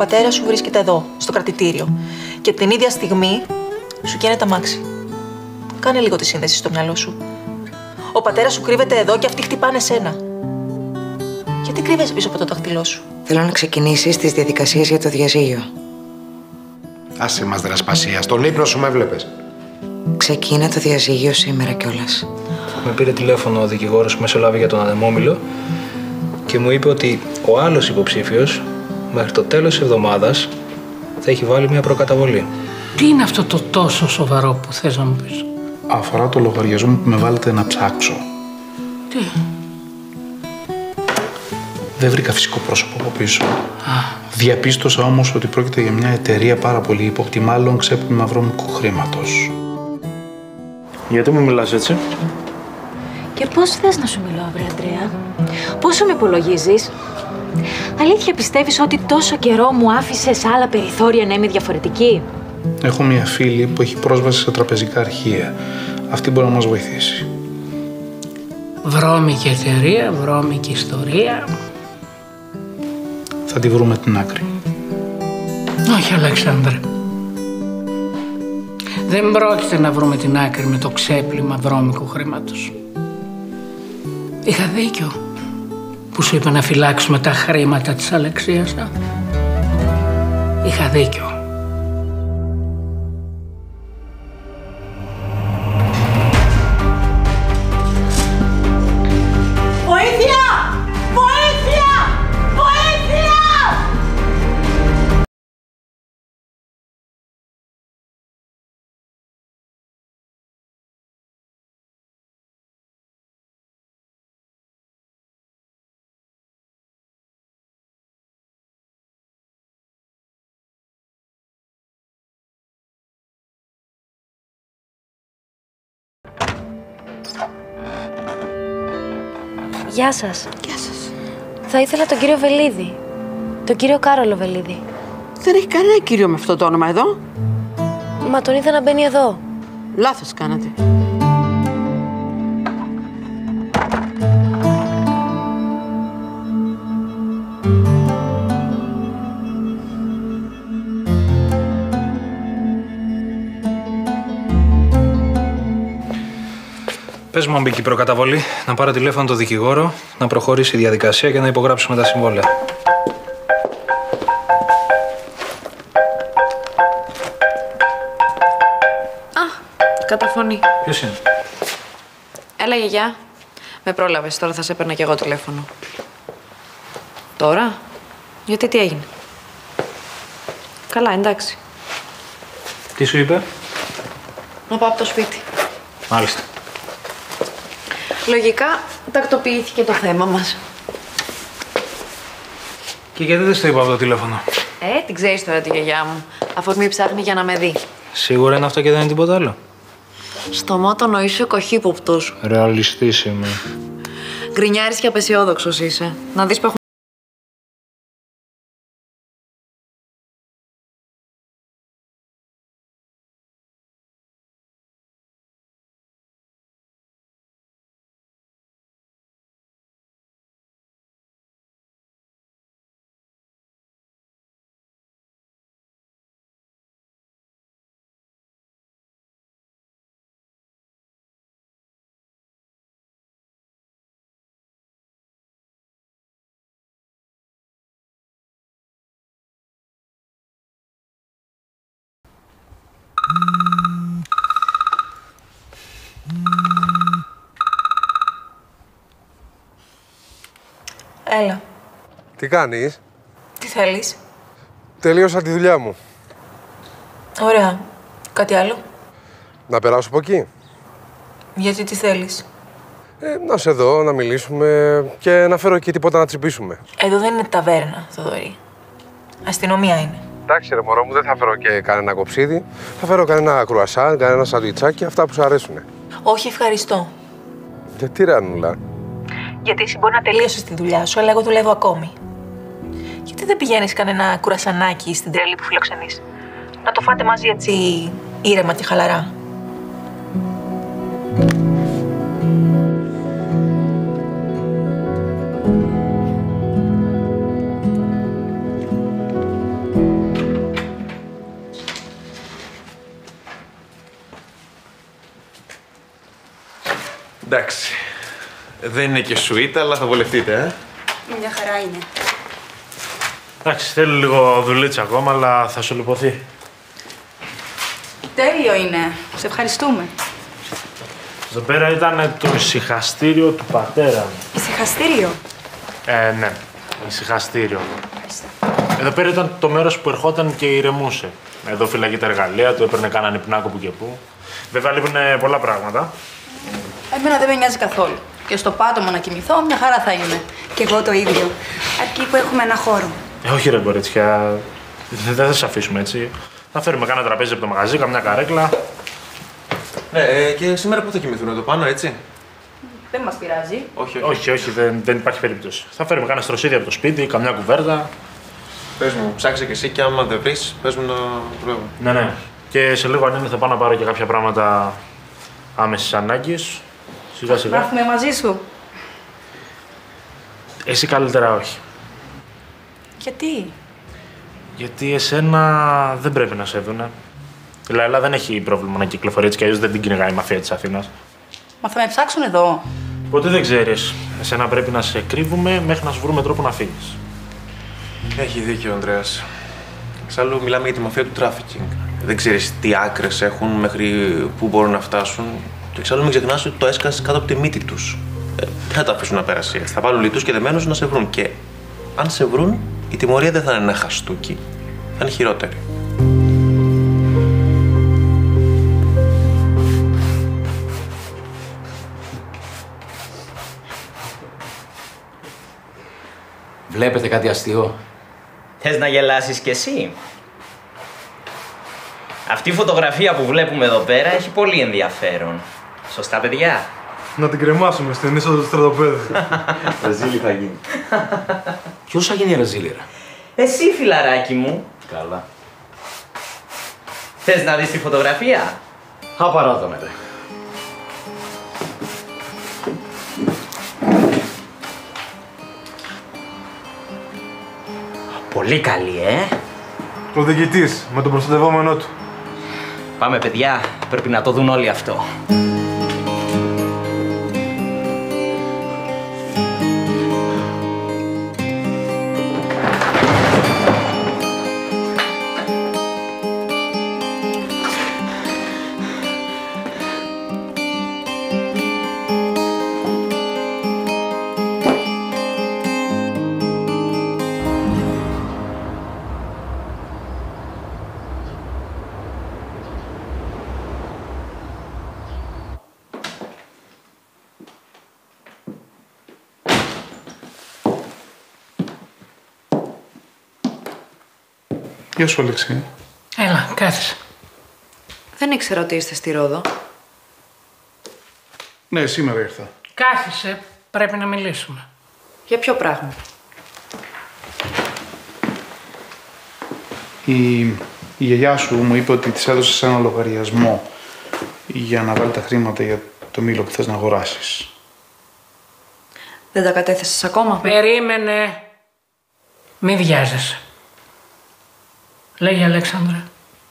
πατέρας σου βρίσκεται εδώ, στο κρατητήριο. Και την ίδια στιγμή σου καίνεται αμάξι. Κάνε λίγο τη σύνδεση στο μυαλό σου. Ο πατέρας σου κρύβεται εδώ και αυτοί χτυπάνε σένα. Γιατί κρύβεσαι πίσω από το δάχτυλό σου? Θέλω να ξεκινήσεις τις διαδικασίες για το διαζύγιο. Άσε μας δρασπασία. Στον ύπνο σου με έβλεπες. Ξεκίνα το διαζύγιο σήμερα κιόλας. Με πήρε τηλέφωνο ο δικηγόρος που μεσολάβει για τον ανεμόμυλο και μου είπε ότι ο άλλος υποψήφιος μέχρι το τέλος της εβδομάδας θα έχει βάλει μια προκαταβολή. Τι είναι αυτό το τόσο σοβαρό που θες να μου πεις? Αφορά το λογαριασμό που με βάλετε να ψάξω. Τι? Δεν βρήκα φυσικό πρόσωπο από πίσω. Διαπίστωσα όμως ότι πρόκειται για μια εταιρεία πάρα πολύ ύποπτη, μάλλον ξέπλυμα βρώμικου χρήματος. Γιατί μου μιλάς έτσι? Και πώς θες να σου μιλώ, βρε Αντρέα? Πόσο με υπολογίζεις? Αλήθεια πιστεύεις ότι τόσο καιρό μου άφησες άλλα περιθώρια να είμαι διαφορετική? Έχω μια φίλη που έχει πρόσβαση σε τραπεζικά αρχεία. Αυτή μπορεί να μας βοηθήσει. Βρώμικη εταιρεία, βρώμικη ιστορία. Θα τη βρούμε την άκρη. Όχι, Αλέξανδρε. Δεν πρόκειται να βρούμε την άκρη με το ξέπλυμα βρώμικου χρήματος. Είχα δίκιο που σου είπα να φυλάξουμε τα χρήματα της Αλεξίας. Είχα δίκιο. Γεια σας. Γεια σας. Θα ήθελα τον κύριο Βελίδη. Τον κύριο Κάρολο Βελίδη. Δεν έχει κανένα κύριο με αυτό το όνομα εδώ. Μα τον είδα να μπαίνει εδώ. Λάθος κάνατε. Πες μου αν μπήκε η προκαταβολή, να πάρω τηλέφωνο τον δικηγόρο, να προχωρήσει η διαδικασία και να υπογράψουμε τα συμβόλαια. Καταφωνεί. Ποιος είναι? Έλα, γιαγιά. Με πρόλαβες, τώρα θα σε έπαιρνα κι εγώ τηλέφωνο. Τώρα? Γιατί τι έγινε? Καλά, εντάξει. Τι σου είπε? Να πάω από το σπίτι. Μάλιστα. Λογικά, τακτοποιήθηκε το θέμα μας. Και γιατί δεν στο είπα από το τηλέφωνο? Την ξέρεις τώρα τη γιαγιά μου. Αφορμή ψάχνει για να με δει. Σίγουρα είναι αυτό και δεν είναι τίποτα άλλο? Στο μότονο είσαι κοχύποπτος. Ρεαλιστής είμαι. Γκρινιάρης και απεσιόδοξος είσαι. Να δεις που έχουν... Έλα. Τι κάνεις? Τι θέλεις? Τελείωσα τη δουλειά μου. Ωραία. Κάτι άλλο? Να περάσω από εκεί. Γιατί τι θέλεις? Να σε δω, να μιλήσουμε και να φέρω εκεί τίποτα να τσιμπήσουμε. Εδώ δεν είναι ταβέρνα, Θοδωρή. Αστυνομία είναι. Εντάξει, ρε μωρό μου, δεν θα φέρω και κανένα κοψίδι. Θα φέρω κανένα κρουασάν, κανένα σαντουιτσάκι, αυτά που σου αρέσουν. Όχι, ευχαριστώ. Γιατί ρε Ανούλα? Γιατί εσύ μπορεί να τελείωσες τη δουλειά σου, αλλά εγώ δουλεύω ακόμη. Γιατί δεν πηγαίνεις κανένα κουρασανάκι στην τρέλη που φιλοξενείς? Να το φάτε μαζί έτσι ήρεμα και χαλαρά. Εντάξει. Δεν είναι και σουίτα, αλλά θα βολευτείτε, Μια χαρά είναι. Εντάξει, θέλει λίγο δουλίτσα ακόμα, αλλά θα σου λιποθεί. Τέλειο είναι. Σε ευχαριστούμε. Εδώ πέρα ήταν το ησυχαστήριο του πατέρα μου. Ησυχαστήριο. Ναι. Ησυχαστήριο. Εδώ πέρα ήταν το μέρος που ερχόταν και ηρεμούσε. Εδώ φυλαγεί τα εργαλεία του, έπαιρνε κανέναν υπνάκο που και που. Βέβαια λείπουν πολλά πράγματα. Εμένα δεν με νοιάζει καθόλου. Και στο πάτωμα να κοιμηθώ, μια χαρά θα είμαι. Κι εγώ το ίδιο. Αρκεί που έχουμε ένα χώρο. Όχι ρε κορίτσια, δεν θα σε αφήσουμε έτσι. Θα φέρουμε κάνα τραπέζι από το μαγαζί, καμιά καρέκλα. Ναι, και σήμερα πού θα κοιμηθούν, εδώ πάνω, έτσι. Δεν μας πειράζει. Όχι, δεν υπάρχει περίπτωση. Θα φέρουμε κάνα στροσίδι από το σπίτι, καμιά κουβέρτα. Πες μου, ψάξε κι εσύ και άμα δεν βρεις, πες μου να προλάβω. Ναι. Και σε λίγο αν είναι θα πάω να πάρω και κάποια πράγματα άμεσης ανάγκης. Σιγά σιγά. Να έρθουμε μαζί σου. Εσύ καλύτερα όχι. Γιατί? Γιατί εσένα δεν πρέπει να σε δούνε. Η Λαϊλά δεν έχει πρόβλημα να κυκλοφορεί έτσι κι αλλιώς δεν την κυνηγάει η μαφία της Αθήνας. Μα θα με ψάξουν εδώ. Ποτέ δεν ξέρεις. Εσένα πρέπει να σε κρύβουμε μέχρι να σου βρούμε τρόπο να φύγεις. Έχει δίκιο ο Ανδρέας. Εξάλλου μιλάμε για τη μαφία του τράφικινγκ. Δεν ξέρεις τι άκρες έχουν μέχρι πού μπορούν να φτάσουν. Και εξάλλου μην ξεχνάς ότι το έσκασες κάτω από τη μύτη τους. Δεν θα τα αφήσουν να πέρασει έτσι. Θα βάλουν λιτούς και δεμένους να σε βρουν. Και αν σε βρουν, η τιμωρία δεν θα είναι ένα χαστούκι. Θα είναι χειρότερη. Βλέπετε κάτι αστείο? Θες να γελάσεις κι εσύ? Αυτή η φωτογραφία που βλέπουμε εδώ πέρα έχει πολύ ενδιαφέρον. Σωστά, παιδιά? Να την κρεμάσουμε στην είσοδο του στρατοπέδου. Ρεζίλη θα γίνει. Ποιος θα γίνει ρεζίλη, ρε? Εσύ, φιλαράκι μου. Καλά. Θες να δεις τη φωτογραφία? Απαράταμε, ρε. Πολύ καλή, Ο διοικητής, με τον προστατευόμενό του. Πάμε, παιδιά. Πρέπει να το δουν όλοι αυτό. Γεια σου, Αλεξία. Έλα, κάθισε. Δεν ήξερα ότι είστε στη Ρόδο. Ναι, σήμερα ήρθα. Κάθισε, πρέπει να μιλήσουμε. Για ποιο πράγμα? Η γιαγιά σου μου είπε ότι της έδωσες ένα λογαριασμό για να βάλει τα χρήματα για το μήλο που θες να αγοράσεις. Δεν τα κατέθεσες ακόμα? Περίμενε. Μη βιάζεσαι. Λέγε, Αλέξανδρε.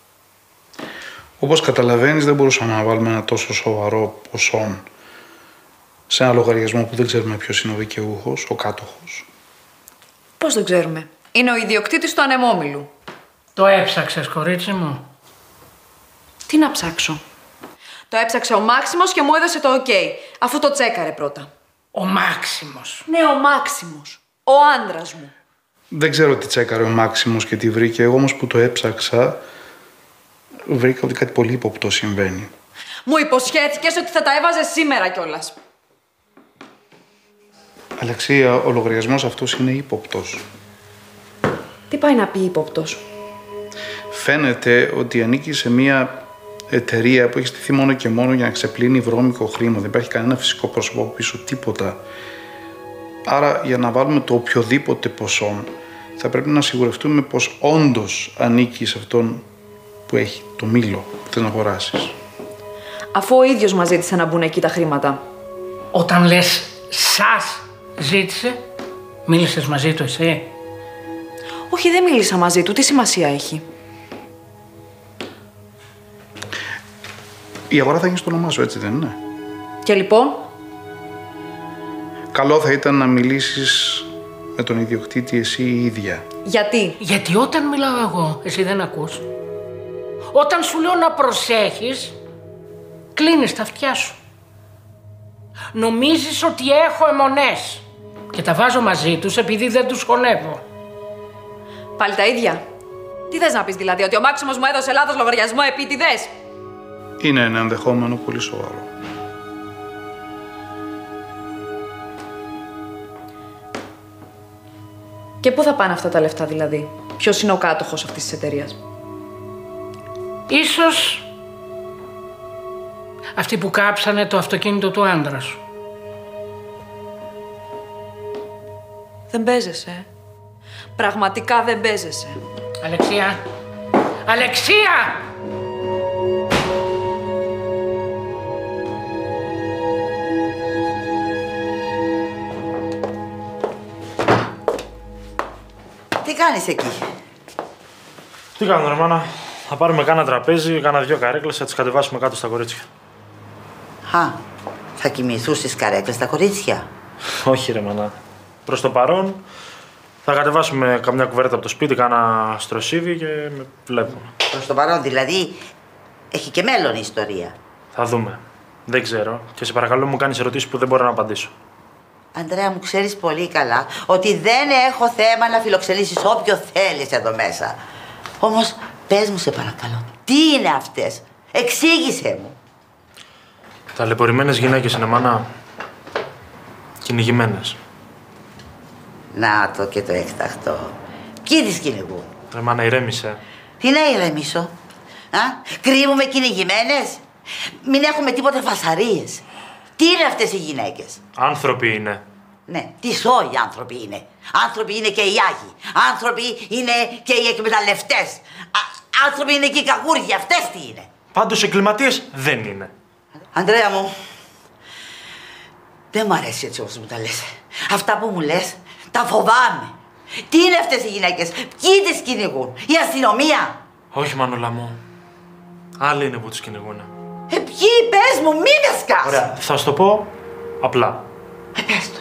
Όπως καταλαβαίνεις, δεν μπορούσαμε να βάλουμε ένα τόσο σοβαρό ποσό σε ένα λογαριασμό που δεν ξέρουμε ποιος είναι ο δικαιούχος, ο κάτοχος. Πώς δεν ξέρουμε? Είναι ο ιδιοκτήτης του ανεμόμυλου. Το έψαξες, κορίτσι μου? Τι να ψάξω? Το έψαξε ο Μάξιμος και μου έδωσε το OK, αφού το τσέκαρε πρώτα. Ο Μάξιμος? Ναι, ο Μάξιμος. Ο άντρας μου. Δεν ξέρω τι τσέκαρε ο Μάξιμος και τι βρήκε. Εγώ όμως που το έψαξα, βρήκα ότι κάτι πολύ ύποπτο συμβαίνει. Μου υποσχέθηκες ότι θα τα έβαζες σήμερα κιόλας. Αλεξία, ο λογαριασμός αυτός είναι ύποπτος. Τι πάει να πει ύποπτος? Φαίνεται ότι ανήκει σε μια εταιρεία που έχει στηθεί μόνο και μόνο για να ξεπλύνει βρώμικο χρήμα. Δεν υπάρχει κανένα φυσικό πρόσωπο πίσω, τίποτα. Άρα, για να βάλουμε το οποιοδήποτε ποσό, θα πρέπει να σιγουρευτούμε πως όντως ανήκει σε αυτόν που έχει το μήλο που θες να αγοράσεις. Αφού ο ίδιος μας ζήτησε να μπουν εκεί τα χρήματα. Όταν λες σας ζήτησε, μίλησες μαζί του εσύ? Όχι, δεν μίλησα μαζί του. Τι σημασία έχει? Η αγορά θα γίνει στο όνομά σου, έτσι δεν είναι? Και λοιπόν, καλό θα ήταν να μιλήσεις με τον ιδιοκτήτη εσύ η ίδια. Γιατί? Γιατί όταν μιλάω εγώ, εσύ δεν ακούς. Όταν σου λέω να προσέχεις, κλείνεις τα αυτιά σου. Νομίζεις ότι έχω αιμονές και τα βάζω μαζί τους επειδή δεν τους χωνεύω. Πάλι τα ίδια. Τι θες να πεις δηλαδή, ότι ο Μάξιμος μου έδωσε λάθος λογαριασμό επίτηδες? Είναι ένα ενδεχόμενο πολύ σοβαρό. Και πού θα πάνε αυτά τα λεφτά δηλαδή? Ποιος είναι ο κάτοχος αυτής της εταιρείας? Ίσως αυτοί που κάψανε το αυτοκίνητο του άντρα σου. Δεν παίζεσαι. Πραγματικά δεν παίζεσαι. Αλεξία! Αλεξία! Τι κάνεις εκεί? Τι κάνω ρε μάνα, θα πάρουμε κάνα τραπέζι, κάνα 2 καρέκλες, θα τις κατεβάσουμε κάτω στα κορίτσια. Θα κοιμηθούν στις καρέκλες τα κορίτσια? Όχι ρε μάνα. Προς το παρόν θα κατεβάσουμε καμιά κουβέρτα από το σπίτι, κάνα στροσίδι και με βλέπουμε. Προς το παρόν δηλαδή έχει και μέλλον η ιστορία. Θα δούμε. Δεν ξέρω. Και σε παρακαλώ μου κάνεις ερωτήσεις που δεν μπορώ να απαντήσω. Αντρέα, μου ξέρεις πολύ καλά ότι δεν έχω θέμα να φιλοξενήσεις όποιο θέλεις εδώ μέσα. Όμως πες μου σε παρακαλώ, τι είναι αυτές? Εξήγησέ μου. Ταλαιπωρημένες γυναίκες είναι μάνα. Κυνηγημένες. Να το και το έκτακτο. Ποιοι τις κυνηγούν? Ρε μάνα, ηρέμησε. Τι να ηρεμήσω? Κρύβουμε κυνηγημένες? Μην έχουμε τίποτε φασαρίες. Τι είναι αυτές οι γυναίκες? Άνθρωποι είναι. Ναι, τι σόι άνθρωποι είναι. Άνθρωποι είναι και οι άγιοι. Άνθρωποι είναι και οι εκμεταλλευτές. Άνθρωποι είναι και οι κακούργοι. Αυτές τι είναι? Πάντως εγκληματίες δεν είναι. Αντρέα μου, δεν μου αρέσει έτσι όπως μου τα λες. Αυτά που μου λες, τα φοβάμαι. Τι είναι αυτές οι γυναίκες? Ποιοι τις κυνηγούν? Η αστυνομία? Όχι μανούλα μου. Άλλοι είναι που τους κυνηγούνε. Ποιοι? Πες μου, μη με σκάς. Ωραία, θα σου το πω απλά. Πες το.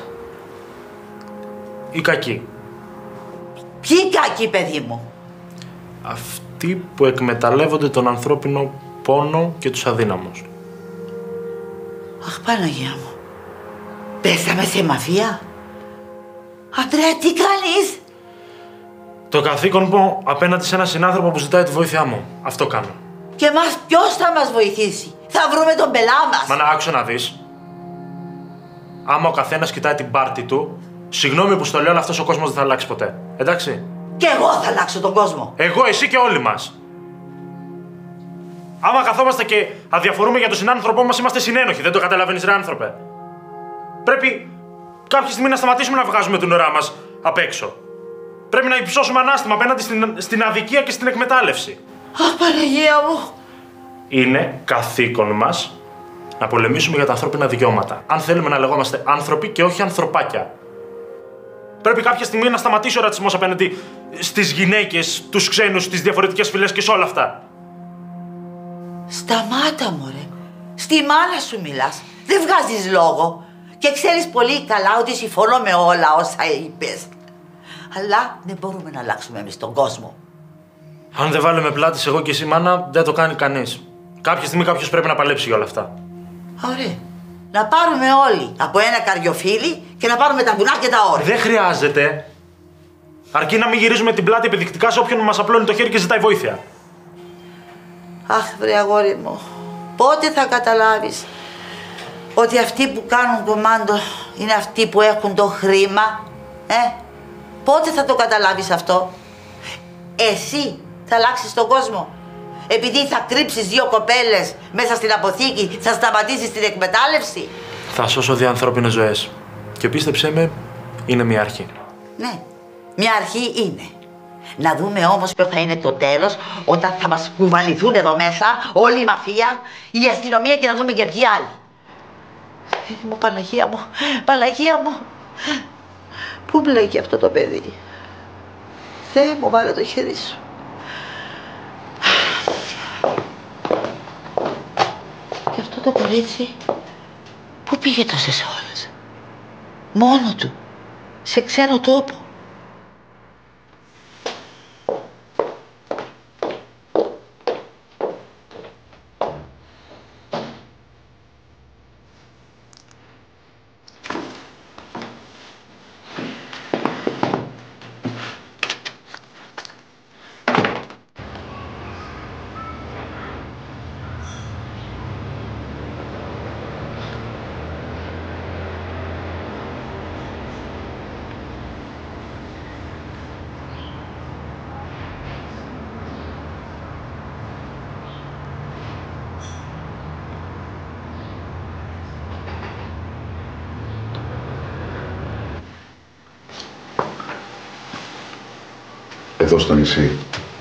Οι κακοί. Ποιοι κακοί, παιδί μου? Αυτοί που εκμεταλλεύονται τον ανθρώπινο πόνο και τους αδύναμους. Αχ, Παναγία μου. Πέσαμε σε μαφία? Αντρέα, τι κάνεις? Το καθήκον μου απέναντι σε έναν συνάνθρωπο που ζητάει τη βοήθειά μου. Αυτό κάνω. Και εμάς ποιος θα μας βοηθήσει? Θα βρούμε τον πελά μας. Μα να άκουσα να δεις. Άμα ο καθένας κοιτάει την πάρτη του, συγγνώμη που στο λέω, αλλά αυτός ο κόσμος δεν θα αλλάξει ποτέ. Εντάξει. Και εγώ θα αλλάξω τον κόσμο. Εγώ, εσύ και όλοι μας. Άμα καθόμαστε και αδιαφορούμε για τον συνάνθρωπό μας, είμαστε συνένοχοι. Δεν το καταλαβαίνεις, ρε άνθρωπε? Πρέπει κάποια στιγμή να σταματήσουμε να βγάζουμε την ουρά μας απ' έξω. Πρέπει να υψώσουμε ανάστημα απέναντι στην αδικία και στην εκμετάλλευση. Αχ, Παναγία μου. Είναι καθήκον μας να πολεμήσουμε για τα ανθρώπινα δικαιώματα. Αν θέλουμε να λεγόμαστε άνθρωποι και όχι ανθρωπάκια. Πρέπει κάποια στιγμή να σταματήσει ο ρατσισμός απέναντι στις γυναίκες, τους ξένους, στις διαφορετικές φυλές και σε όλα αυτά. Σταμάτα, μωρέ. Στη μάνα σου μιλάς. Δεν βγάζεις λόγο. Και ξέρεις πολύ καλά ότι συμφωνώ με όλα όσα είπες. Αλλά δεν μπορούμε να αλλάξουμε εμείς τον κόσμο. Αν δεν βάλουμε πλάτης εγώ και εσύ, μάνα, δεν το κάνει κανείς. Κάποια στιγμή κάποιος πρέπει να παλέψει για όλα αυτά. Ωραία. Να πάρουμε όλοι από ένα καριοφύλι και να πάρουμε τα βουνά και τα όρια. Δεν χρειάζεται. Αρκεί να μην γυρίζουμε την πλάτη επιδεικτικά σε όποιον μας απλώνει το χέρι και ζητάει βοήθεια. Αχ, βρε αγόρι μου. Πότε θα καταλάβεις ότι αυτοί που κάνουν κομμάντο είναι αυτοί που έχουν το χρήμα? Πότε θα το καταλάβεις αυτό? Εσύ θα αλλάξεις τον κόσμο? Επειδή θα κρύψεις 2 κοπέλες μέσα στην αποθήκη, θα σταματήσεις την εκμετάλλευση? Θα σώσω 2 ανθρώπινες ζωές. Και πίστεψέ με, είναι μια αρχή. Ναι, μια αρχή είναι. Να δούμε όμως ποιο θα είναι το τέλος όταν θα μας κουβαληθούν εδώ μέσα όλη η μαφία, η αστυνομία και να δούμε και ποιοι άλλοι. Μου, Παναγία μου, Παναγία μου. Πού μπλέκει αυτό το παιδί? Θεέ μου, βάλε το χέρι σου. Και αυτό το κορίτσι, πού πήγε τόσες ώρες? Μόνο του. Σε ξένο τόπο. Εδώ στο νησί.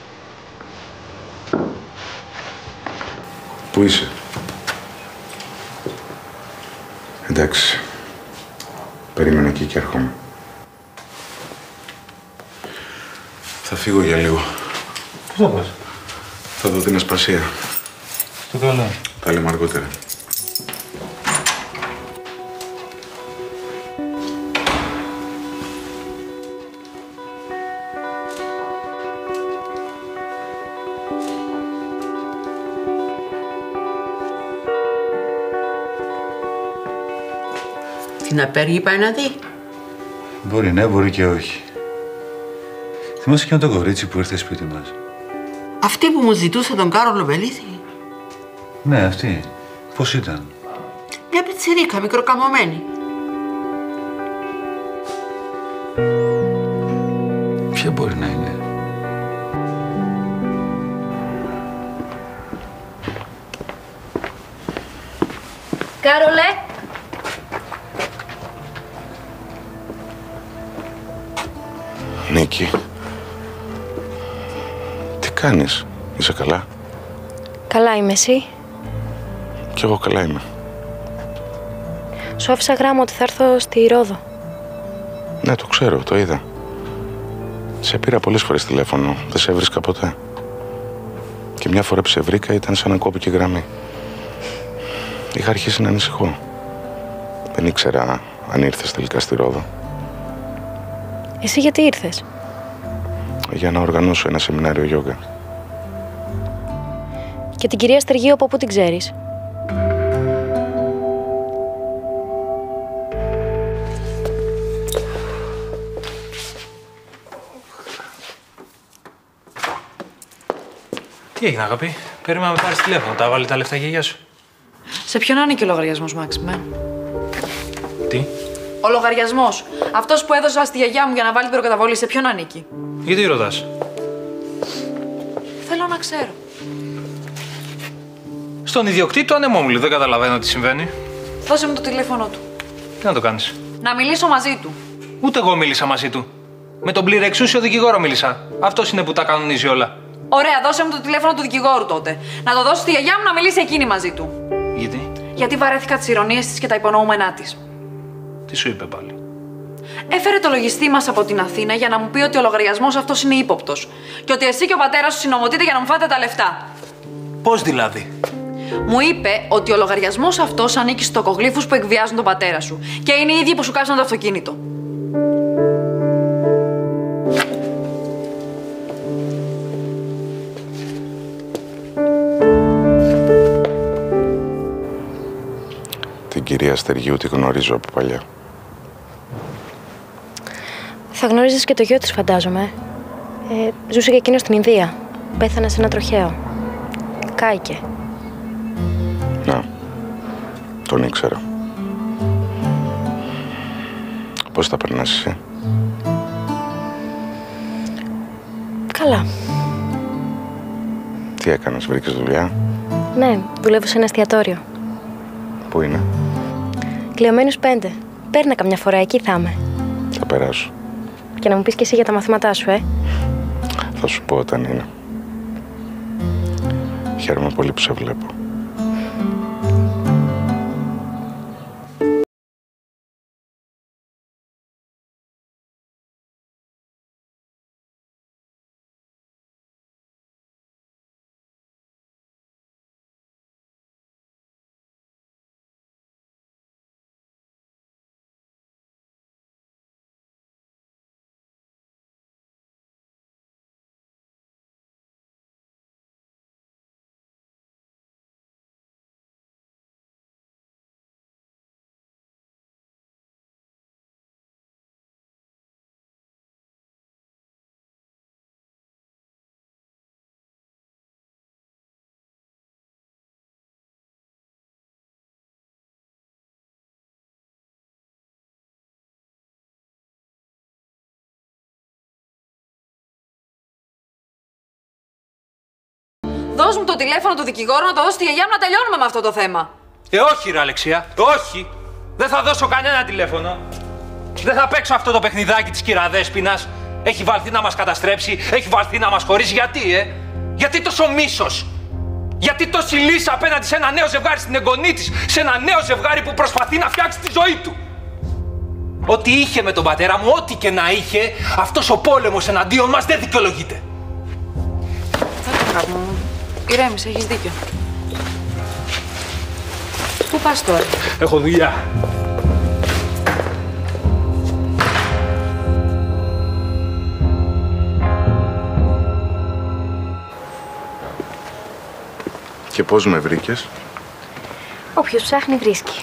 Πού είσαι? Εντάξει. Περίμενε εκεί και έρχομαι. Θα φύγω για λίγο. Πού θα πας? Θα δω την Ασπασία. Στο καλό. Τα λέμε αργότερα. Την απέργη πάει να δει. Μπορεί ναι, μπορεί και όχι. Θυμάσαι εκείνο το κορίτσι που ήρθε σπίτι μας? Αυτή που μου ζητούσε τον Κάρολο Βελίθη. Ναι, αυτή. Πώς ήταν? Μια πιτσιρίκα, μικροκαμωμένη. Ποια μπορεί να είναι? Κάρολε! Νίκη. Τι κάνεις? Είσαι καλά? Καλά είμαι, εσύ? Κι εγώ καλά είμαι. Σου άφησα γράμμα ότι θα έρθω στη Ρόδο. Ναι, το ξέρω, το είδα. Σε πήρα πολλές φορές τηλέφωνο, δεν σε έβρισκα ποτέ. Και μια φορά που σε βρήκα ήταν σαν να κόπηκε η γραμμή. Είχα αρχίσει να ανησυχώ. Δεν ήξερα αν ήρθες τελικά στη Ρόδο. Εσύ γιατί ήρθες? Για να οργανώσω ένα σεμινάριο γιόγκα. Και την κυρία Στεργίου από πού την ξέρεις? Τι έγινε, αγάπη? Περίμενα να με πάρεις τηλέφωνο. Τα βάλει τα λεφτά η γιαγιά σου. Σε ποιον ανήκει ο λογαριασμός, Μάξιμε? Τι? Ο λογαριασμός. Αυτός που έδωσα στη γιαγιά μου για να βάλει την προκαταβολή, σε ποιον ανήκει? Γιατί ρωτάς? Θέλω να ξέρω. Στον ιδιοκτήτη του ανεμόμυλου. Δεν καταλαβαίνω τι συμβαίνει. Δώσε μου το τηλέφωνο του. Τι να το κάνεις? Να μιλήσω μαζί του. Ούτε εγώ μίλησα μαζί του. Με τον πληρεξούσιο δικηγόρο μίλησα. Αυτός είναι που τα κανονίζει όλα. Ωραία, δώσε μου το τηλέφωνο του δικηγόρου τότε. Να το δώσω στη γιαγιά μου να μιλήσει εκείνη μαζί του. Γιατί? Γιατί βαρέθηκα τις ηρωνίες της και τα υπονοούμενά της. Τι σου είπε πάλι? Έφερε το λογιστή μας από την Αθήνα για να μου πει ότι ο λογαριασμός αυτός είναι ύποπτος. Και ότι εσύ και ο πατέρας σου συνομωτείτε για να μου φάτε τα λεφτά. Πώς δηλαδή? Μου είπε ότι ο λογαριασμός αυτός ανήκει στους τοκογλύφους που εκβιάζουν τον πατέρα σου. Και είναι οι ίδιοι που σου κάψαν το αυτοκίνητο. Την κυρία Στεργίου τη γνωρίζω από παλιά. Θα γνωρίζεις και το γιο της, φαντάζομαι. Ζούσε και εκείνο στην Ινδία. Πέθανε σε ένα τροχαίο. Κάηκε. Να, τον ήξερα. Πώς τα περνάς εσύ? Καλά. Τι έκανες, βρήκες δουλειά? Ναι, δουλεύω σε ένα εστιατόριο. Πού είναι? Κλεωμένους 5. Παίρνα καμιά φορά, εκεί θα είμαι. Θα περάσω. Και να μου πεις και εσύ για τα μαθήματά σου, Θα σου πω όταν είναι. Χαίρομαι πολύ που σε βλέπω. Δώσ' μου το τηλέφωνο του δικηγόρου να το δώσει στη γιαγιά μου να τελειώνουμε με αυτό το θέμα. Όχι, ρε Αλεξία, όχι. Δεν θα δώσω κανένα τηλέφωνο. Δεν θα παίξω αυτό το παιχνιδάκι της κυραδέσποινας. Έχει βαλθεί να μας καταστρέψει, έχει βαλθεί να μας χωρίσει. Γιατί, Γιατί τόσο μίσος. Γιατί τόση λύση απέναντι σε ένα νέο ζευγάρι στην εγγονή της, σε ένα νέο ζευγάρι που προσπαθεί να φτιάξει τη ζωή του. Ό,τι είχε με τον πατέρα μου, ό,τι και να είχε, αυτός ο πόλεμος εναντίον μας δεν δικαιολογείται. Αγάπη μου, ηρέμησε, έχεις δίκιο. Πού πας τώρα? Έχω δουλειά. Και πώς με βρήκες? Όποιος ψάχνει βρίσκει.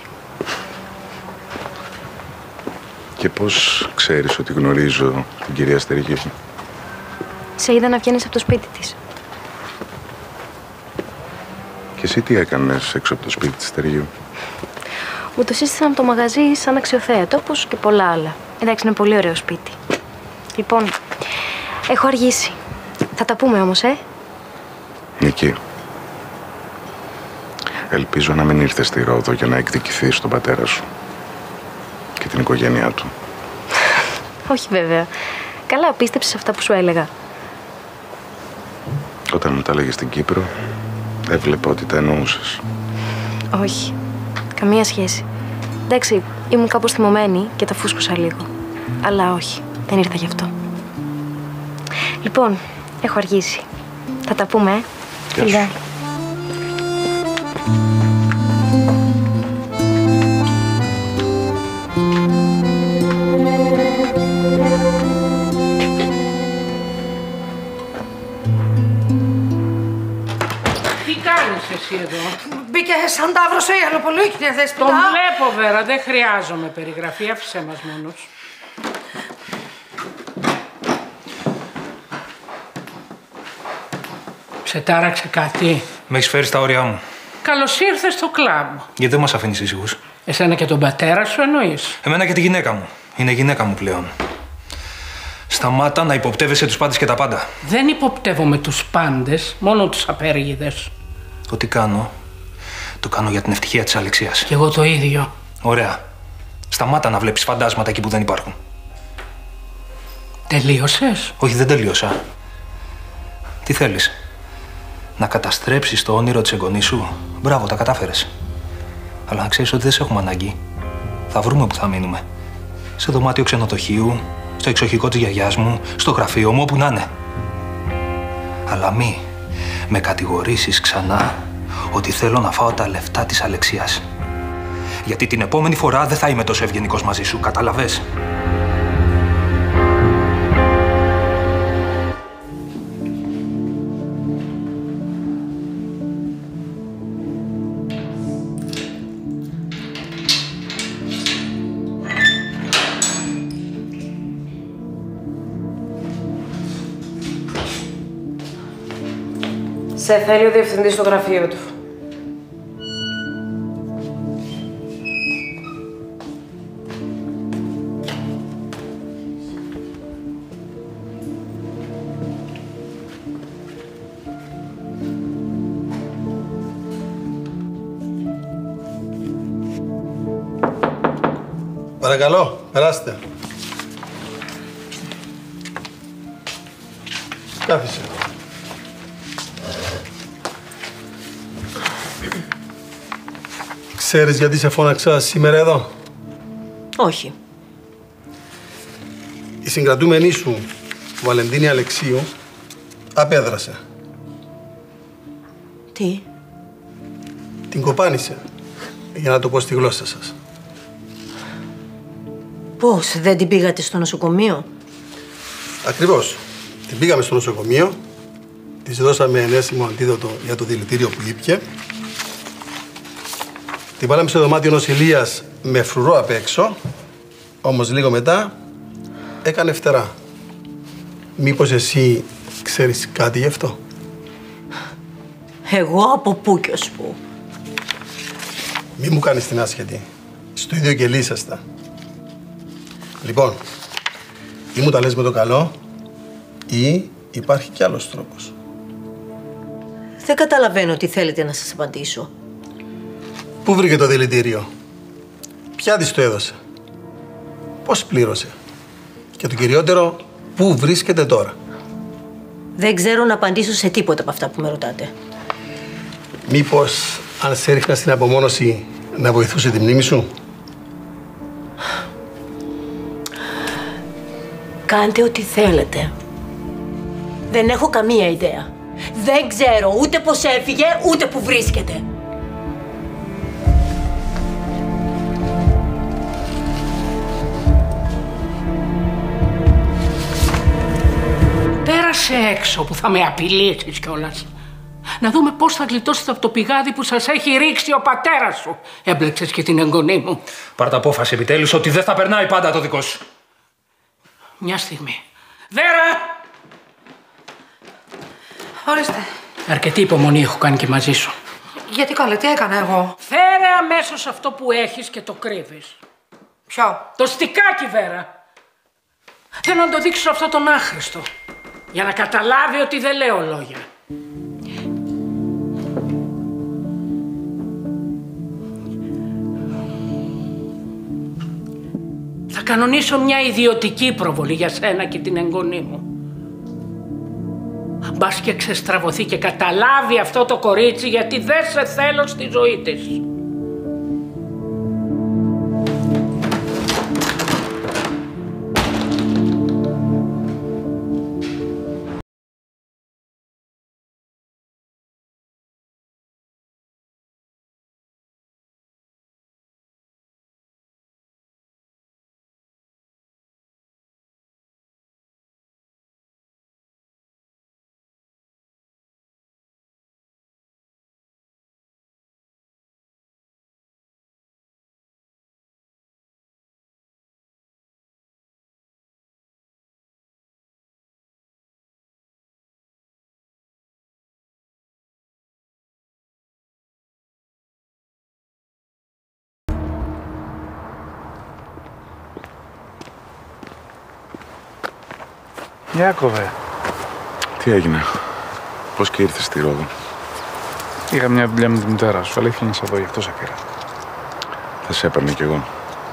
Και πώς ξέρεις ότι γνωρίζω την κυρία Στεριγίου? Σε είδα να βγαίνεις από το σπίτι της. Και εσύ τι έκανες έξω από το σπίτι της Στεριγίου? Μου το σύστησαν από το μαγαζί σαν αξιοθέατο, όπως και πολλά άλλα. Εντάξει, είναι πολύ ωραίο σπίτι. Λοιπόν, έχω αργήσει. Θα τα πούμε όμως, Νική. Ελπίζω να μην ήρθες στη Ρόδο για να εκδικηθείς τον πατέρα σου και την οικογένειά του. Όχι βέβαια. Καλά, πίστεψες αυτά που σου έλεγα. Όταν μου τα έλεγες στην Κύπρο, έβλεπα ότι τα εννοούσες. Όχι. Καμία σχέση. Εντάξει, ήμουν κάπως θυμωμένη και τα φούσκωσα λίγο. Αλλά όχι, δεν ήρθα γι' αυτό. Λοιπόν, έχω αργήσει. Θα τα πούμε, Φιλιά. Εσύ εδώ. Μπήκε σαν ταύρος η Αλοπολούκητη, Δέσποινα. Το βλέπω, Βέρα, δεν χρειάζομαι περιγραφή, άφησέ μας μόνος. Σε τάραξε κάτι? Με έχεις φέρει στα όρια μου. Καλώς ήρθες στο κλαμπ. Γιατί δεν μας αφήνεις ήσυχους? Εσένα και τον πατέρα σου εννοείς? Εμένα και τη γυναίκα μου. Είναι γυναίκα μου πλέον. Σταμάτα να υποπτεύεσαι τους πάντες και τα πάντα. Δεν υποπτεύομαι τους πάντες, μόνο τους απέργιδες. Ό,τι κάνω, το κάνω για την ευτυχία της Αλεξίας. Κι εγώ το ίδιο. Ωραία. Σταμάτα να βλέπεις φαντάσματα εκεί που δεν υπάρχουν. Τελείωσες? Όχι, δεν τελείωσα. Τι θέλεις? Να καταστρέψεις το όνειρο της εγγονής σου? Μπράβο, τα κατάφερες. Αλλά να ξέρεις ότι δεν σε έχουμε ανάγκη. Θα βρούμε που θα μείνουμε. Σε δωμάτιο ξενοδοχείου, στο εξοχικό της γιαγιάς μου, στο γραφείο μου, όπου να είναι. Αλλά μη με κατηγορήσεις ξανά ότι θέλω να φάω τα λεφτά της Αλεξίας. Γιατί την επόμενη φορά δεν θα είμαι τόσο ευγενικός μαζί σου, κατάλαβες? Σε θέλει ο διευθυντής στο γραφείο του. Παρακαλώ, περάστε. Κάθισε. Ξέρεις γιατί σε φώναξα σήμερα εδώ? Όχι. Η συγκρατούμενή σου, Βαλεντίνη Αλεξίου, απέδρασε. Τι? Την κοπάνισε, για να το πω στη γλώσσα σας. Πώς, δεν την πήγατε στο νοσοκομείο? Ακριβώς. Την πήγαμε στο νοσοκομείο, της δώσαμε ενέσιμο αντίδοτο για το δηλητήριο που ήπιε. Την βάλαμε σε δωμάτιο νοσηλείας με φρουρό απ' έξω, όμως λίγο μετά έκανε φτερά. Μήπως εσύ ξέρεις κάτι γι' αυτό? Εγώ από πού και ως πού? Μη μου κάνεις την άσχετη. Στο ίδιο κελί ήσασταν. Λοιπόν, ή μου τα λες με το καλό, ή υπάρχει κι άλλος τρόπος. Δεν καταλαβαίνω τι θέλετε να σας απαντήσω. Πού βρήκε το δηλητήριο? Ποια της το έδωσε? Πώς πλήρωσε? Και το κυριότερο, πού βρίσκεται τώρα? Δεν ξέρω να απαντήσω σε τίποτα από αυτά που με ρωτάτε. Μήπως αν σε έριχνα στην απομόνωση να βοηθούσε τη μνήμη σου? Κάντε ό,τι θέλετε. Δεν έχω καμία ιδέα. Δεν ξέρω ούτε πώς έφυγε, ούτε που βρίσκεται. Πέρασε έξω που θα με απειλήσεις κιόλας. Να δούμε πώς θα γλιτώσετε από το πηγάδι που σας έχει ρίξει ο πατέρας σου. Έμπλεξες και την εγγονή μου. Πάρ' τα απόφαση επιτέλους ότι δεν θα περνάει πάντα το δικό σου. Μια στιγμή. Βέρα! Ορίστε. Αρκετή υπομονή έχω κάνει και μαζί σου. Γιατί καλέ, τι έκανα εγώ? Φέρε αμέσως αυτό που έχεις και το κρύβεις. Ποιο? Το στικάκι, Βέρα. Θέλω να το δείξω σε αυτό τον άχρηστο. Για να καταλάβει ότι δεν λέω λόγια. Θα κανονίσω μια ιδιωτική προβολή για σένα και την εγγονή μου. Μπας και ξεστραβωθεί και καταλάβει αυτό το κορίτσι γιατί δεν σε θέλω στη ζωή της. Ιάκωβε. Τι έγινε? Πώς και ήρθες στη Ρόδο? Είχα μια δουλειά με τη μητέρα σου, αλλά ήθελα να σε δω, γι' αυτό σε πήρα. Θα σε έπαιρνε κι εγώ.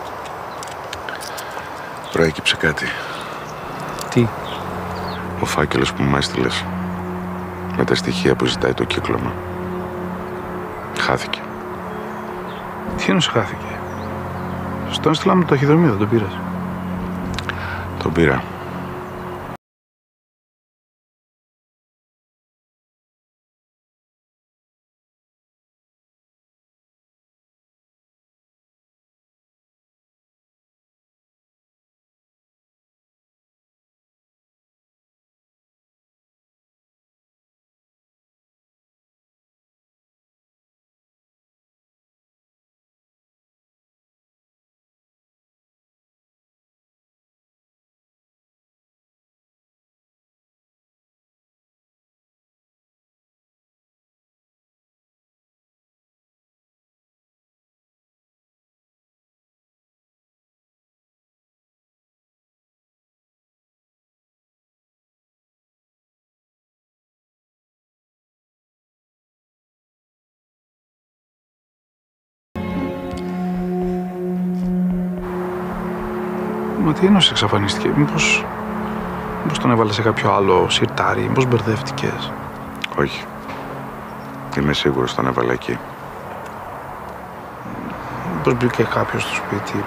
Προέκυψε κάτι. Τι? Ο φάκελος που μου έστειλες με τα στοιχεία που ζητάει το κύκλωμα χάθηκε. Τι εννοείς χάθηκε? Στον έστειλα με το ταχυδρομείο, δεν τον πήρες? Τον πήρα. Μα τι εννοείς εξαφανίστηκε? Μήπως τον έβαλε σε κάποιο άλλο σιρτάρι, μήπως μπερδεύτηκες? Όχι. Είμαι σίγουρος τον έβαλε εκεί. Μήπως μπήκε κάποιος στο σπίτι?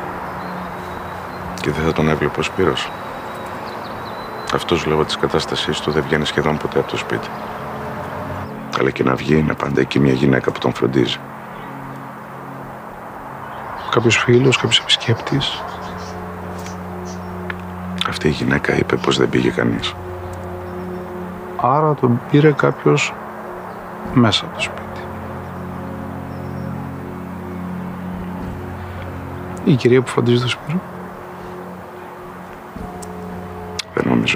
Και δεν θα τον έβλεπε ο Σπύρος. Αυτός λόγω της κατάστασής του δεν βγαίνει σχεδόν ποτέ από το σπίτι. Αλλά και να βγει είναι πάντα εκεί μια γυναίκα που τον φροντίζει. Κάποιος φίλος, κάποιος επισκέπτης? Αυτή η γυναίκα είπε πως δεν πήγε κανείς. Άρα τον πήρε κάποιος μέσα από το σπίτι. Η κυρία που φροντίζει το Σπύρο? Δεν νομίζω.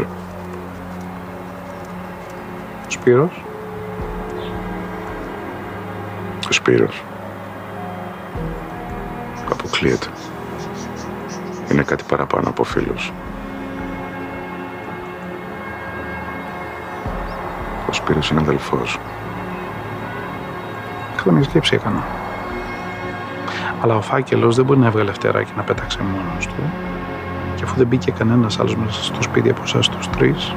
Ο Σπύρος? Ο Σπύρος αποκλείεται. Είναι κάτι παραπάνω από φίλος. Ο Σπύρος είναι αδελφός. σύγχρονη σκέψη έκανα. Αλλά ο φάκελος δεν μπορεί να έβγαλε φτερά και να πέταξε μόνος του. Και αφού δεν μπήκε κανένας άλλος μέσα στο σπίτι από εσάς τους τρεις,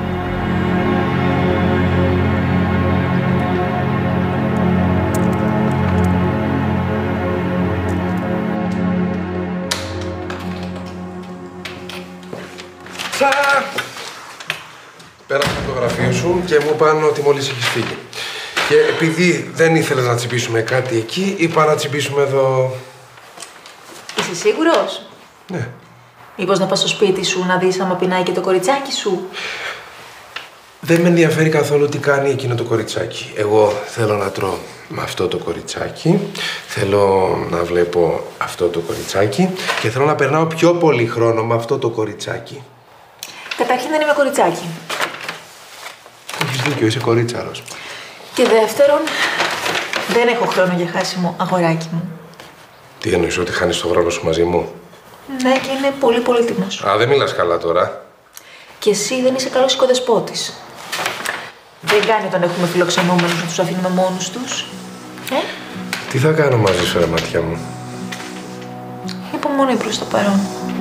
Πέρασα από το γραφείο σου και μου είπαν ότι μόλις έχεις φύγει. Και επειδή δεν ήθελες να τσιμπήσουμε κάτι εκεί, είπα να τσιμπήσουμε εδώ. Είσαι σίγουρος? Ναι. Μήπως να πας στο σπίτι σου να δεις άμα πεινάει και το κοριτσάκι σου? Δεν με ενδιαφέρει καθόλου τι κάνει εκείνο το κοριτσάκι. Εγώ θέλω να τρώω με αυτό το κοριτσάκι, θέλω να βλέπω αυτό το κοριτσάκι και θέλω να περνάω πιο πολύ χρόνο με αυτό το κοριτσάκι. Καταρχήν δεν είμαι κοριτσάκι. Έχεις δίκιο, είσαι κορίτσαρος. Και δεύτερον, δεν έχω χρόνο για χάσιμο, αγοράκι μου. Τι εννοείς, ότι χάνεις το χρόνο σου μαζί μου? Ναι, και είναι πολύ πολύτιμος. Α, δεν μιλάς καλά τώρα. Και εσύ δεν είσαι καλός οικοδεσπότης. Δεν κάνει όταν έχουμε φιλοξενούμενους να τους αφήνουμε μόνους τους. Τι θα κάνω μαζί σου, ρε ματιά μου? Υπομονή προς το παρόν.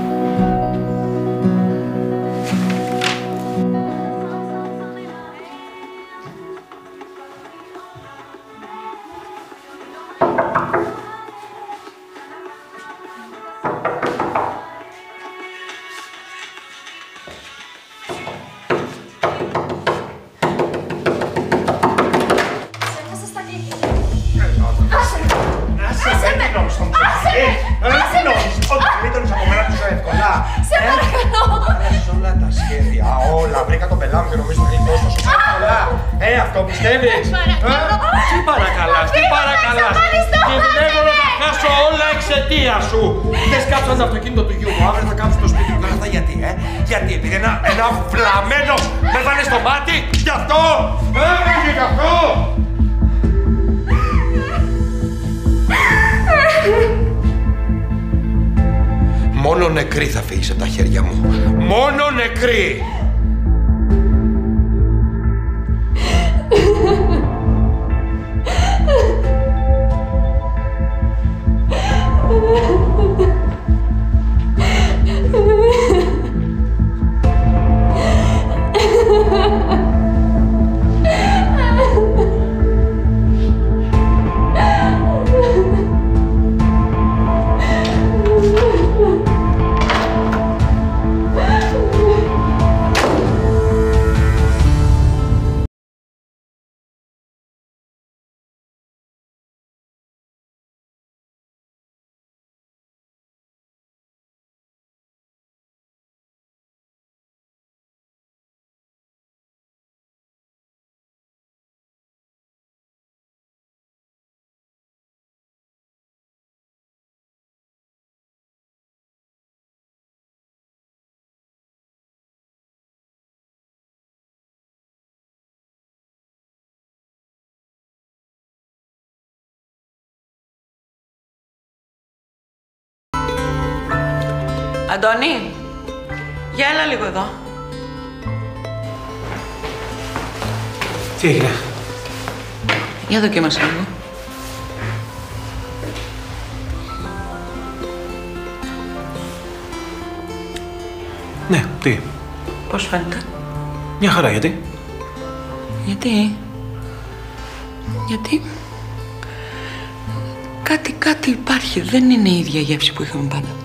Αυτό πιστεύεις? Τι παρακαλάς, τι παρακαλάς? Κινδυνεύω να τα χάσω όλα εξαιτία σου. Δεν σκάψαν το αυτοκίνητο του γιού μου, αύριο θα κάψω το σπίτι μου και όλα αυτά γιατί, Γιατί, επειδή ένα βλαμμένο με βάλε στο μάτι, γι' αυτό! Γι' αυτό! Μόνο νεκρή θα φύγεις από τα χέρια μου. Μόνο νεκρή! Αντώνη, για έλα λίγο εδώ. Τι έγινε? Για δοκίμασε λίγο. Ναι, τι? Πώς φαίνεται? Μια χαρά, γιατί? Γιατί κάτι υπάρχει, δεν είναι η ίδια γεύση που είχαμε πάντα.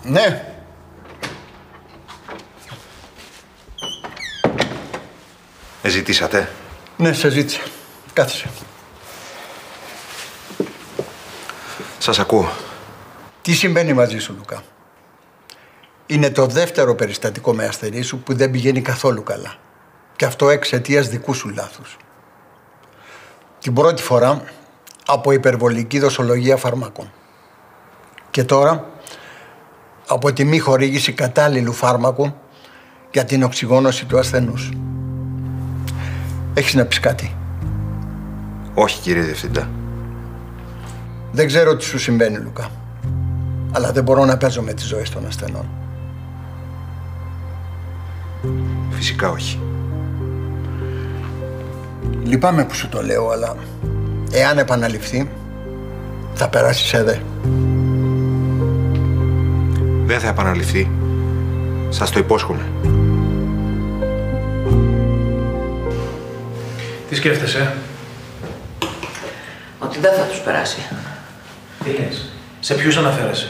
Ναι. Ζητήσατε. Ναι, σε ζήτησα. Κάθισε. Σας ακούω. Τι συμβαίνει μαζί σου, Λουκά? Είναι το δεύτερο περιστατικό με ασθενή σου που δεν πηγαίνει καθόλου καλά. Και αυτό εξαιτίας δικού σου λάθους. Την πρώτη φορά από υπερβολική δοσολογία φαρμάκων. Και τώρα από τη μη χορήγηση κατάλληλου φάρμακου για την οξυγόνωση του ασθενούς. Έχεις να πεις κάτι? Όχι, κύριε Διευθυντά. Δεν ξέρω τι σου συμβαίνει, Λουκά. Αλλά δεν μπορώ να παίζω με τις ζωές των ασθενών. Φυσικά όχι. Λυπάμαι που σου το λέω, αλλά εάν επαναληφθεί, θα περάσεις ΕΔΕ. Δεν θα επαναληφθεί. Σας το υπόσχομαι. Τι σκέφτεσαι? Ότι δεν θα τους περάσει. Τι λες? Σε ποιους αναφέρεσαι?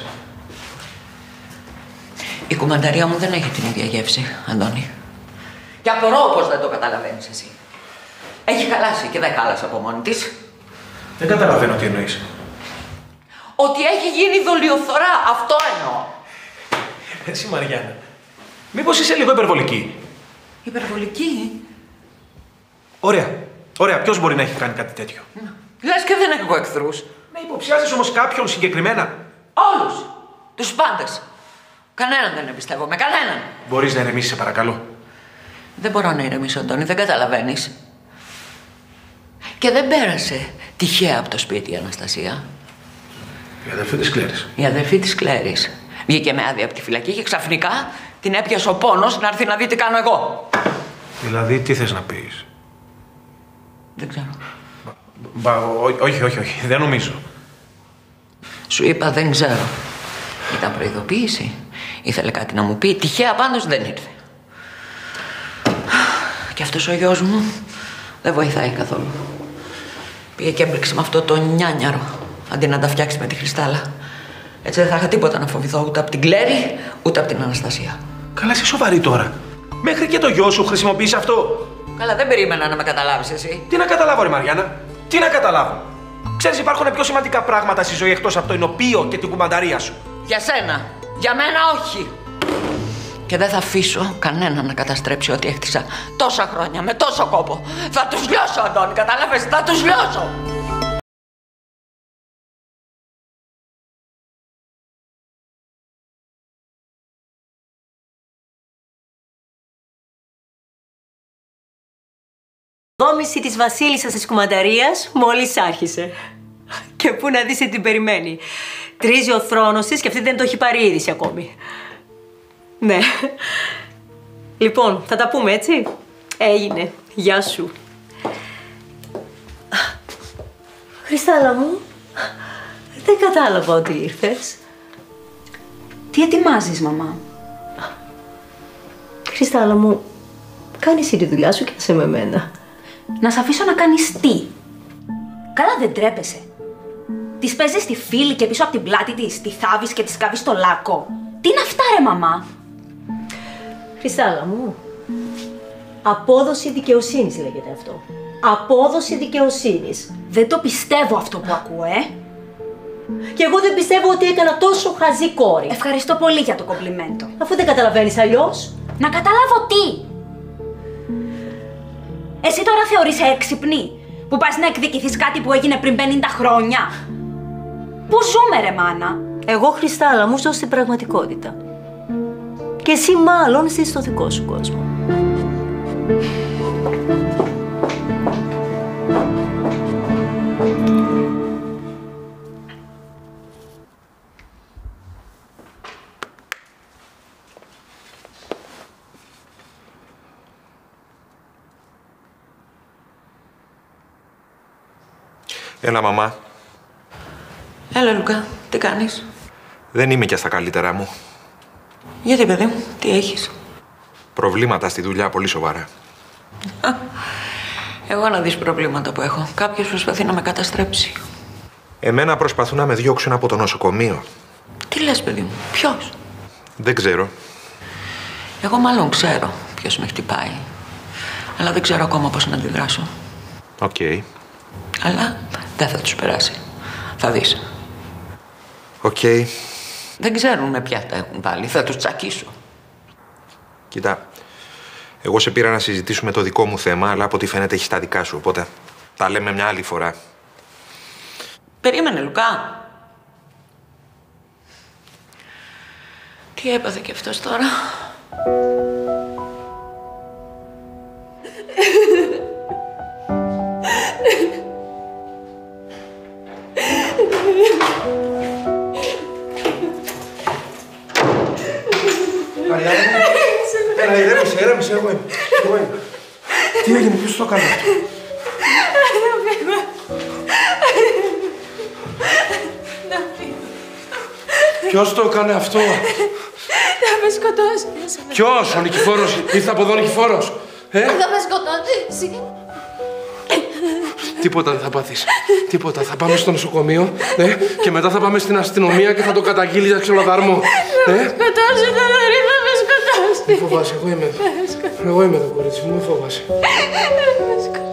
Η κουμανταρία μου δεν έχει την ίδια γεύση, Αντώνη. Και απορώ πως δεν το καταλαβαίνεις εσύ. Έχει χαλάσει και δεν χάλασε από μόνη της. Δεν καταλαβαίνω τι εννοείς. Ότι έχει γίνει δολιοφθορά, αυτό εννοώ. Εσύ, Μαριάννα, μήπως είσαι λίγο υπερβολική? Υπερβολική? Ωραία. Ωραία. Ποιος μπορεί να έχει κάνει κάτι τέτοιο? Λες και δεν έχω εχθρούς. Με υποψιάζεις όμως κάποιον συγκεκριμένα? Όλους. Τους πάντες. Κανέναν δεν εμπιστεύομαι. Κανέναν. Μπορείς να ηρεμήσεις, σε παρακαλώ? Δεν μπορώ να ηρεμήσω, Αντώνη. Δεν καταλαβαίνεις. Και δεν πέρασε τυχαία από το σπίτι η Αναστασία. Η αδερφή της Κλέρης. Η αδερφή της Κλέρης. Βγήκε με άδεια από τη φυλακή και ξαφνικά την έπιασε ο πόνος να έρθει να δει τι κάνω εγώ. Δηλαδή, τι θες να πεις? Δεν ξέρω. Όχι. Δεν νομίζω. Σου είπα δεν ξέρω. Ήταν προειδοποίηση. Ήθελε κάτι να μου πει. Τυχαία πάντως δεν ήρθε. Και αυτός ο γιος μου δεν βοηθάει καθόλου. Πήγε και έμπλεξε με αυτό το νιάνιαρο αντί να τα φτιάξει με τη Χριστάλα. Έτσι δεν θα είχα τίποτα να φοβηθώ ούτε από την Κλέρη ούτε από την Αναστασία. Καλά, είσαι σοβαρή τώρα? Μέχρι και το γιο σου χρησιμοποιείς αυτό? Καλά, δεν περίμενα να με καταλάβεις εσύ. Τι να καταλάβω, ρε Μαριάννα? Τι να καταλάβω? Ξέρεις, υπάρχουν πιο σημαντικά πράγματα στη ζωή εκτός από το εινοπείο και την κουμανταρία σου. Για σένα. Για μένα όχι. Και δεν θα αφήσω κανέναν να καταστρέψει ό,τι έχτισα τόσα χρόνια, με τόσο κόπο. Θα τους λιώσω, Αντώνη, κατάλαβες? Θα τους λιώσω. Η δόμηση της βασίλισσας της κουμανταρίας μόλις άρχισε. Και πού να δεις τι την περιμένει. Τρίζει ο θρόνος της και αυτή δεν το έχει πάρει είδηση ακόμη. Ναι. Λοιπόν, θα τα πούμε, έτσι. Έγινε. Γεια σου. Χριστάλα μου, δεν κατάλαβα ότι ήρθες. Τι ετοιμάζεις, μαμά? Χριστάλα μου, κάνεις τη δουλειά σου και είσαι με μένα. Να σ' αφήσω να κάνεις τι? Καλά δεν τρέπεσαι. Της παίζεις τη φίλη και πίσω από την πλάτη της τη θάβεις και της καβείς το λάκκο. Τι είναι αυτά, ρε μαμά? Χριστάλα μου, απόδοση δικαιοσύνης λέγεται αυτό. Απόδοση δικαιοσύνης. Δεν το πιστεύω αυτό που ακούω, Και εγώ δεν πιστεύω ότι έκανα τόσο χαζή κόρη. Ευχαριστώ πολύ για το κομπλιμέντο. Αφού δεν καταλαβαίνεις αλλιώς. Να καταλάβω τι? Εσύ τώρα θεωρείσαι έξυπνη που πας να εκδικηθείς κάτι που έγινε πριν 50 χρόνια? Πού ζούμε, ρε μάνα? Εγώ, Χριστάλα μου, ζω στην πραγματικότητα. Και εσύ μάλλον ζει στο δικό σου κόσμο. Έλα, μαμά. Έλα, Λουκά, τι κάνεις? Δεν είμαι και στα καλύτερά μου. Γιατί, παιδί μου, τι έχεις? Προβλήματα στη δουλειά, πολύ σοβαρά. Εγώ να δεις προβλήματα που έχω. Κάποιος προσπαθεί να με καταστρέψει. Εμένα προσπαθούν να με διώξουν από το νοσοκομείο. Τι λες, παιδί μου, ποιος? Δεν ξέρω. Εγώ μάλλον ξέρω ποιος με χτυπάει. Αλλά δεν ξέρω ακόμα πώς να αντιδράσω. Οκ. Αλλά δεν θα τους περάσει. Θα δεις. Οκ. Δεν ξέρουν ποια τα έχουν βάλει. Θα τους τσακίσω. Κοίτα, εγώ σε πήρα να συζητήσουμε το δικό μου θέμα, αλλά από ό,τι φαίνεται έχεις τα δικά σου, οπότε τα λέμε μια άλλη φορά. Περίμενε, Λουκά. Τι έπαθε κι αυτός τώρα. Έλα, ηρέμησε, εγώ είμαι. Τι έγινε, ποιος το έκανε αυτό? Ποιος το έκανε αυτό? Θα με σκοτώσει. Ποιος, ο Νικηφόρος? Ήρθε από εδώ ο Νικηφόρος. Θα με σκοτώσει. Τίποτα δεν θα πάθεις. Τίποτα. Θα πάμε στο νοσοκομείο και μετά θα πάμε στην αστυνομία και θα το καταγγείλει για ξυλοδαρμό. Θα με σκοτώσει, Θοδωρή, θα με σκοτώσει. Μη φοβάσαι, εγώ είμαι εδώ. Εγώ είμαι εδώ, κορίτσι μου, μη φοβάσαι. Θα με σκοτώσει.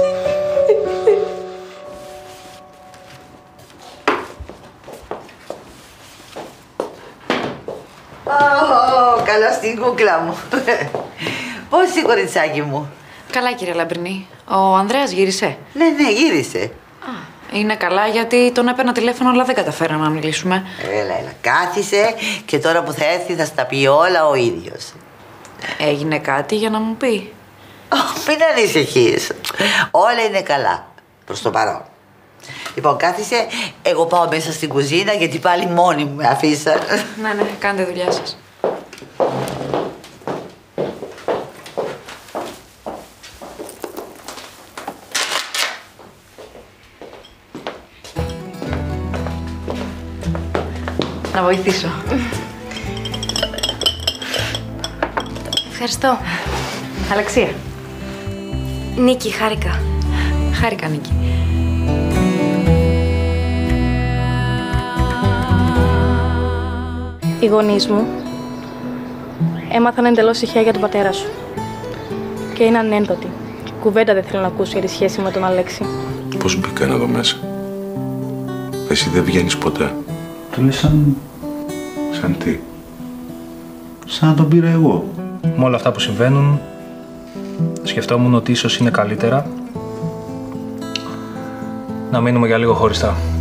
Καλώς την κούκλα μου. Πώς είσαι, κοριτσάκι μου? Καλά, κύριε Λαμπρινή. Ο Ανδρέας γύρισε. Ναι, γύρισε. Είναι καλά, γιατί τον έπαιρνα τηλέφωνο, αλλά δεν καταφέραμε να μιλήσουμε. Έλα, κάθισε και τώρα που θα έρθει θα στα πει όλα ο ίδιος. Έγινε κάτι για να μου πει? Μην ανησυχείς. Όλα είναι καλά. Προς το παρόν. Λοιπόν, κάθισε. Εγώ πάω μέσα στην κουζίνα γιατί πάλι μόνη μου με αφήσαν. Ναι, κάντε δουλειά σας. Να βοηθήσω. Ευχαριστώ. Αλεξία. Νίκη, χάρηκα. Χάρηκα, Νίκη. Οι γονείς μου έμαθαν εντελώς ηχεία για τον πατέρα σου. Και είναι ανέντοτοι. Κουβέντα δεν θέλω να ακούσω για τη σχέση με τον Αλέξη. Πώς μπήκαν εδώ μέσα? Εσύ δεν βγαίνεις ποτέ. Το λες σαν... Σαν τι? Σαν να τον πήρα εγώ. Με όλα αυτά που συμβαίνουν, σκεφτόμουν ότι ίσως είναι καλύτερα να μείνουμε για λίγο χωριστά.